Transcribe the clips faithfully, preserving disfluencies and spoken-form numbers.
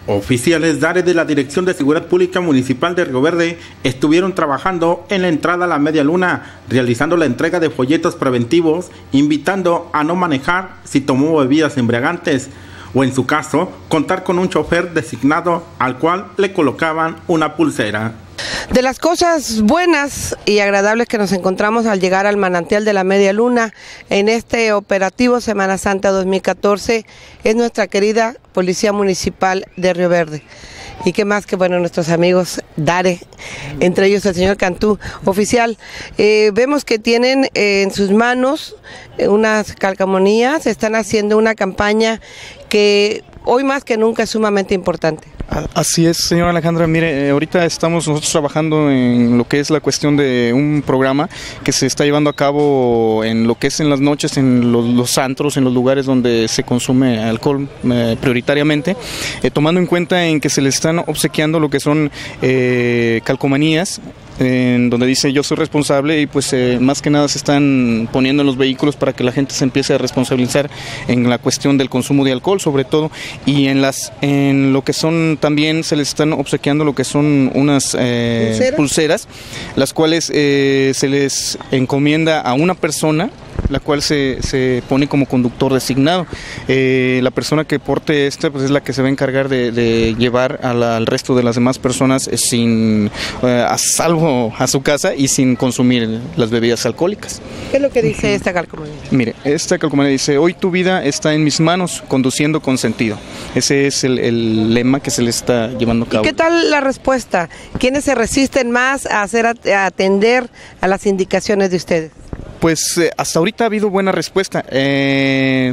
Oficiales DARE de la Dirección de Seguridad Pública Municipal de Río Verde estuvieron trabajando en la entrada a la Media Luna, realizando la entrega de folletos preventivos, invitando a no manejar si tomó bebidas embriagantes, o en su caso, contar con un chofer designado al cual le colocaban una pulsera. De las cosas buenas y agradables que nos encontramos al llegar al manantial de la Media Luna en este operativo Semana Santa dos mil catorce es nuestra querida Policía Municipal de Río Verde. Y qué más que bueno, nuestros amigos DARE, entre ellos el señor Cantú. Oficial, eh, vemos que tienen eh, en sus manos eh, unas calcamonías, están haciendo una campaña que hoy más que nunca es sumamente importante. Así es, señora Alejandra. Mire, eh, ahorita estamos nosotros trabajando en lo que es la cuestión de un programa que se está llevando a cabo en lo que es en las noches, en los, los antros, en los lugares donde se consume alcohol eh, prioritariamente, eh, tomando en cuenta en que se le están obsequiando lo que son eh, calcomanías, en donde dice yo soy responsable, y pues eh, más que nada se están poniendo en los vehículos para que la gente se empiece a responsabilizar en la cuestión del consumo de alcohol sobre todo, y en las en lo que son también se les están obsequiando lo que son unas eh, ¿Pulsera? pulseras, las cuales eh, se les encomienda a una persona, la cual se, se pone como conductor designado. Eh, la persona que porte esta pues es la que se va a encargar de, de llevar a la, al resto de las demás personas eh, sin eh, a salvo a su casa y sin consumir las bebidas alcohólicas. ¿Qué es lo que dice esta calcomanía? Mire, esta calcomanía dice: hoy tu vida está en mis manos, conduciendo con sentido. Ese es el, el lema que se le está llevando a cabo. ¿Y qué tal la respuesta? ¿Quiénes se resisten más a hacer a atender a las indicaciones de ustedes? Pues eh, hasta ahorita ha habido buena respuesta. Eh,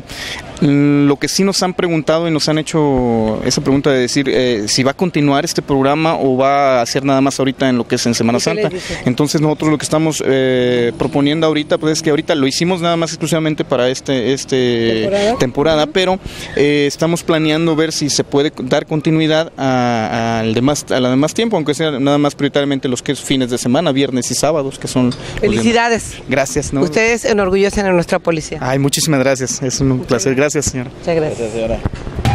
lo que sí nos han preguntado y nos han hecho esa pregunta de decir eh, si va a continuar este programa o va a ser nada más ahorita en lo que es en Semana Santa. Entonces nosotros lo que estamos eh, proponiendo ahorita pues es que ahorita lo hicimos nada más exclusivamente para este, este temporada, temporada pero eh, estamos planeando ver si se puede dar continuidad a, a, al demás, a la demás tiempo, aunque sea nada más prioritariamente los que es fines de semana, viernes y sábados, que son... Felicidades. Gracias. ¿no? Ustedes enorgullecen a nuestra policía. Ay, muchísimas gracias. Es un Muchas placer. Gracias, señora. Muchas gracias. Gracias, señora.